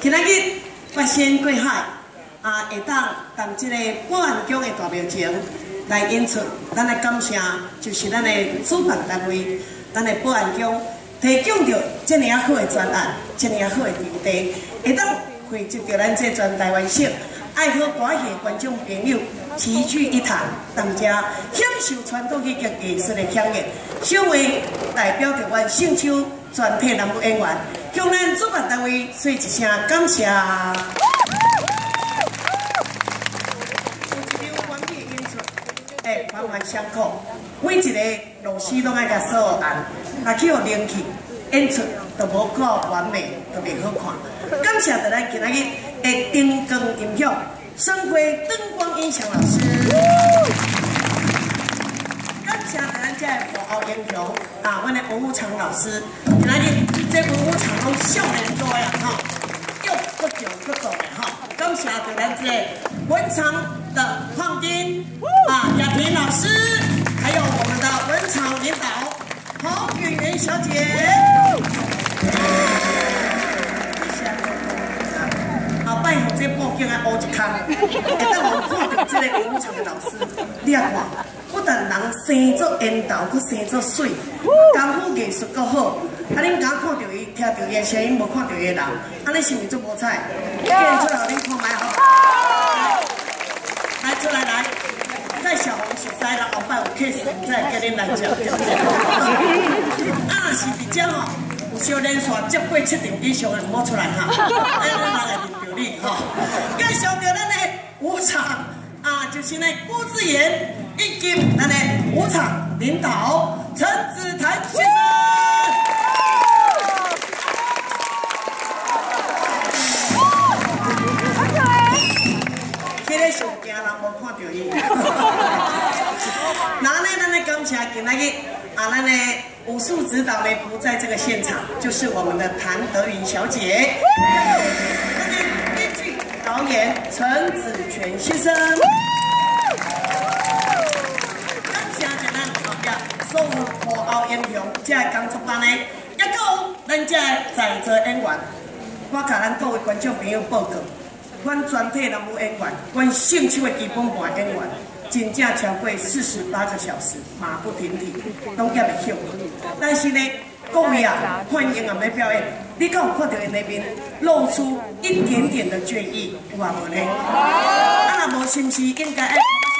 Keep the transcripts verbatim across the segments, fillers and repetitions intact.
今仔日八仙过海啊，会当同即个保安局的大庙前来演出，咱来感谢就是咱的主办单位，咱的保安局提供着这么啊好的专案，这么啊好的场地，会当汇集着咱这全台湾省爱好歌戏的观众朋友齐聚一堂，大家享受传统戏剧艺术的享宴。小为代表着阮信秋全体南部演员，向咱主办单位说一声感谢。有一场完美演出，会环环相扣，每一个螺丝拢爱甲锁按，若去互灵气，演出就无够完美，就袂好看。感谢着咱今仔日的灯光音响。 生辉灯光音响老师，感谢咱这幕后英雄啊，阮的文武场老师，今仔日这文武场拢少年多呀哈，又不久不走的哈，感谢着咱这文场的邝丁啊雅萍老师，还有我们的文场领导侯允元小姐。 拜托这报警啊，乌一空，会当我看到这个文武场的老师，你啊看，不但人生做烟头，佮生做水，功夫艺术够好，啊，恁敢看到伊，听到伊的声音，无看到伊的人，安尼是毋是足无彩？变出来，恁看卖好。来，出来来，在小红熟悉啦，后摆有 case， 再叫恁来食。啊，是伫遮吼。 有小连续接过七场以上的，唔好出来哈！哎，咱人会认着你哈。介绍着咱的舞场啊，就是呢郭志言以及咱的舞场领导陈子谭先生。这个上惊人无看到伊。那呢，咱来感谢今仔日啊，咱的。 武术指导呢不在这个现场，就是我们的谭德云小姐，还有这个编剧导演陈子全先生。感谢咱后壁所有幕后英雄，这工作班呢，也有咱这在座演员，我甲咱各位观众朋友报告，阮全体南部演员，阮胜秋的基本盘演员。 真正超过四十八个小时，马不停蹄，拢也袂休。但是呢，各位啊，欢迎我们的表演，你敢有看到因那边露出一点点的倦意，有啊无呢？啊，若无是毋是应该爱？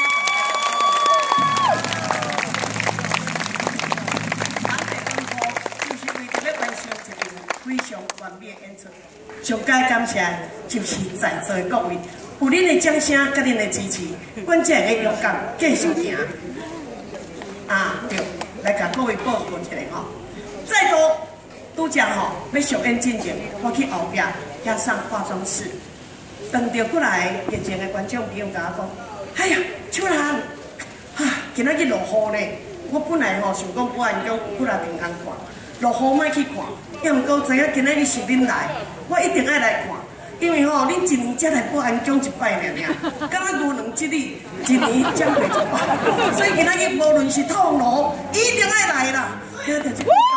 就是为着要完成一场非常完美的演出，上该感谢就是在座的各位。 有恁的掌声，甲恁的支持，阮才会勇敢继续行。啊，对，来甲各位报告一下吼。再多拄则吼，要上演进前，我去后壁遐上化妆室，等到过来热情的观众朋友甲我讲：“哎呀，秋兰，哈，今仔日落雨呢。我本来吼想讲保安局过来平安看，落雨莫去看，也毋过知影今仔日是恁来，我一定爱来看。” 因为吼，恁一年才来保安局一摆尔尔，敢若牛郎织女一年才过一摆，所以今仔日无论是痛路，一定爱来啦。听到这个。